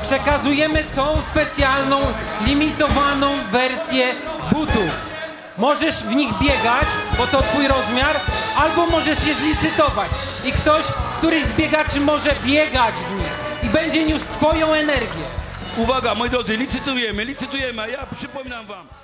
przekazujemy tą specjalną, limitowaną wersję butów. Możesz w nich biegać, bo to twój rozmiar, albo możesz je zlicytować. I któryś z biegaczy może biegać w nich i będzie niósł twoją energię. Uwaga, moi drodzy, licytujemy, a ja przypominam wam.